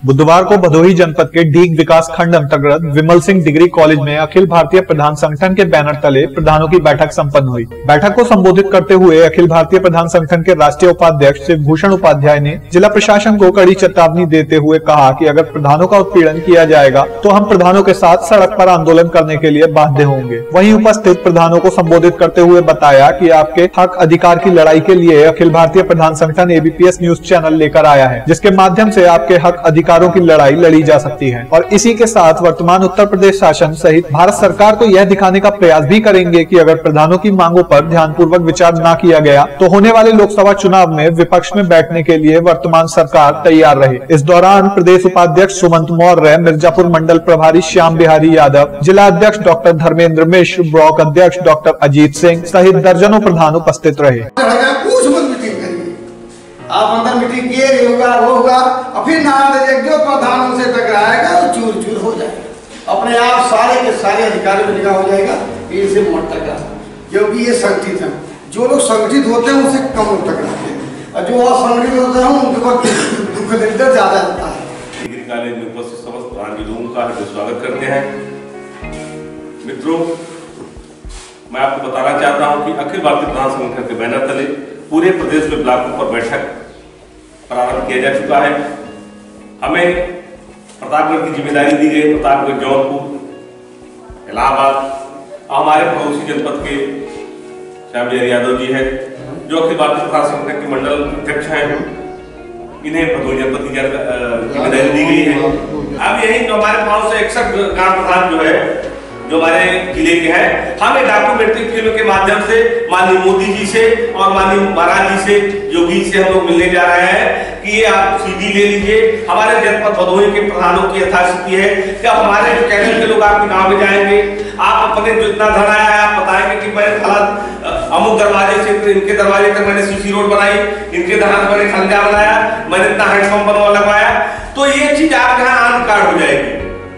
बुधवार को भदोही जनपद के डीग विकास खंड अंतर्गत विमल सिंह डिग्री कॉलेज में अखिल भारतीय प्रधान संगठन के बैनर तले प्रधानों की बैठक संपन्न हुई। बैठक को संबोधित करते हुए अखिल भारतीय प्रधान संगठन के राष्ट्रीय उपाध्यक्ष शिव भूषण उपाध्याय ने जिला प्रशासन को कड़ी चेतावनी देते हुए कहा कि अगर प्रधानों का उत्पीड़न किया जाएगा तो हम प्रधानों के साथ सड़क पर आंदोलन करने के लिए बाध्य होंगे। वहीं उपस्थित प्रधानों को संबोधित करते हुए बताया कि आपके हक अधिकार की लड़ाई के लिए अखिल भारतीय प्रधान संगठन एबीपीएस न्यूज चैनल लेकर आया है, जिसके माध्यम से आपके हक अधिकारों की लड़ाई लड़ी जा सकती है। और इसी के साथ वर्तमान उत्तर प्रदेश शासन सहित भारत सरकार को यह दिखाने का प्रयास भी करेंगे कि अगर प्रधानों की मांगों पर ध्यानपूर्वक विचार न किया गया तो होने वाले लोकसभा चुनाव में विपक्ष में बैठने के लिए वर्तमान सरकार तैयार रहे। इस दौरान प्रदेश उपाध्यक्ष सुमंत मौर्य, मिर्जापुर मंडल प्रभारी श्याम बिहारी यादव, जिला अध्यक्ष डॉक्टर धर्मेंद्र मिश्र, ब्लॉक अध्यक्ष डॉक्टर अजीत सिंह सहित दर्जनों प्रधान उपस्थित रहे। आप अंदर मीटिंग किए होगा वो होगा और फिर नाम जो प्रधानों से टकराएगा वो चूर चूर हो जाएगा। अपने आप सारे के सारे अधिकारियों में निकाह हो जाएगा इनसे मत टकरा, क्योंकि ये संगठित है। जो लोग संगठित होते हैं उनसे कम लोग टकराते हैं और जो असंगठित होते हैं उनके पास दुख दर्द ज्यादा होता है। डिग्री कॉलेज में उपस्थित समस्त प्रधान लोगों का स्वागत करते हैं। मित्रों, मैं आपको बताना चाहता हूं कि अखिल भारतीय प्रधान संगठन के बैनर तले पूरे प्रदेश में ब्लॉकों पर बैठक प्रारंभ किया जा चुका है। हमें प्रतापगढ़ की जिम्मेदारी दी गई। प्रतापगढ़, जौनपुर, इलाहाबाद, हमारे पड़ोसी जनपद के श्याम बिहारी यादव जी है जो अखिल भारतीय प्रधान संगठन के मंडल अध्यक्ष हैं। इन्हें भदोही जनपद की जिम्मेदारी दी गई है। अब यही जो हमारे 561 ग्राम प्रधान जो है जो हमारे जिले के हैं, हम एक डॉक्यूमेंट्री फिल्म के माध्यम से माननीय मोदी जी से और माननीय महाराज जी से, योगी से हम लोग मिलने जा रहे हैं कि ये आप सीडी ले लीजिए। हमारे जनपद भदोही के प्रधानों की यथास्थिति है कि हमारे जो कैडर के लोग आपके गांव में जाएंगे, आप अपने जो इतना धन आया है आप बताएंगे कि मैंने हालात अमुक दरवाजे से इनके दरवाजे तक मैंने सीसी रोड बनाई, इनके दराज मैंने खंजा बनाया, मैंने इतना हैंडपंप लगवाया। तो ये चीज आपके यहाँ आन कार्ड हो जाएगी।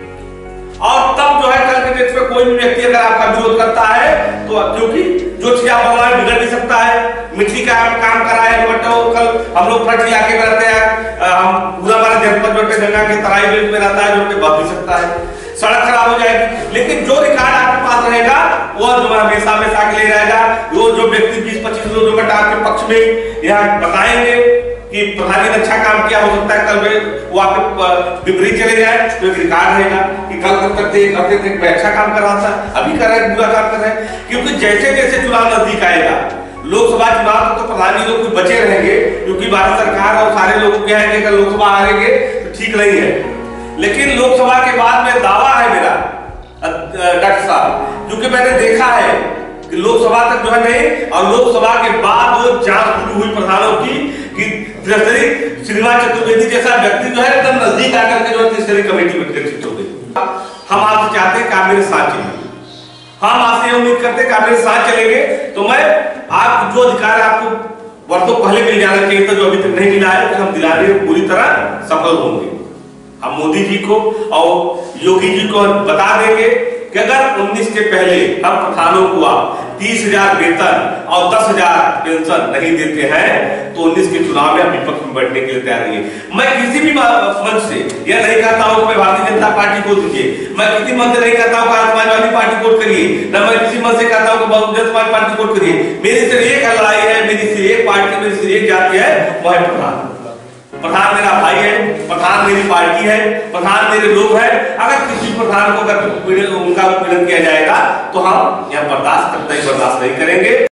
और तब जो है कल के डेट में कोई भी व्यक्ति अगर आपका विरोध करता है तो क्योंकि जो चीज आप बनवाए बिगड़ भी सकता है। मिट्टी का आप काम कराए कल हम लोग फ्रंट इलाके में रहते हैं, हम पूरा हमारा जनपद जो गंगा के तराई बेल्ट में रहता है जो बह भी सकता है, सड़क खराब हो जाएगी। लेकिन जो रिकॉर्ड आपके पास रहेगा वो जो हमेशा हमेशा के लिए रहेगा। वो जो व्यक्ति 20-25 लोगों का आपके पक्ष में यहाँ बताएंगे कि प्रधान ने अच्छा काम किया, हो सकता है कल में वो आपके विपरीत चले जाए तो एक रिकॉर्ड रहेगा कि कल तक करते थे मैं अच्छा काम कर रहा था, अभी कर रहे हैं बुरा काम कर रहे हैं। क्योंकि जैसे जैसे चुनाव नजदीक आएगा, लोकसभा चुनाव तो प्रधान जी लोग कुछ बचे रहेंगे क्योंकि भारत सरकार और सारे लोगों को है कि अगर लोकसभा हारेंगे तो ठीक नहीं है। लेकिन लोकसभा के बाद में दावा है मेरा डॉक्टर साहब, क्योंकि मैंने देखा है कि लोकसभा तक जो है नहीं और लोकसभा के बाद वो जांच शुरू हुई प्रधानों की कि श्रीनिवास चतुर्वेदी जैसा व्यक्ति जो है एकदम नजदीक आकर के जो है तीसरी कमेटी में चर्चित हो गई। हम आपसे चाहते हैं कि आप मेरे साथ चलिए, हम आपसे उम्मीद करते हैं कि आप मेरे साथ चलेंगे तो मैं आप जो अधिकार आपको वर्षों पहले मिल जाना चाहिए था जो अभी तक नहीं मिला है, तो हम दिलाने में पूरी तरह सफल होंगे। हम मोदी जी को और योगी जी को बता देंगे कि अगर 19 के पहले हम प्रधानों को आप 30,000 वेतन और 10,000 पेंशन नहीं देते हैं तो 19 के चुनाव में हम विपक्ष में बैठने के लिए तैयार नहीं है। मैं किसी भी मंच से यह नहीं कहता हूं कि मैं भारतीय जनता पार्टी को दीजिए, मैं किसी मंच से नहीं कहता हूं कि समाजवादी पार्टी को करिए, न मैं किसी मंच से कहता हूं कि बहुजन समाज पार्टी को करिए। मेरी सिर्फ एक लड़ाई है, मेरी सिर्फ एक पार्टी, मेरी सिर्फ एक जाति है, वो है प्रधान। प्रधान मेरा भाई है, प्रधान मेरी पार्टी है, प्रधान मेरे लोग हैं। अगर किसी प्रधान को अगर उनका उत्पीड़न किया जाएगा तो हम यह बर्दाश्त नहीं करेंगे।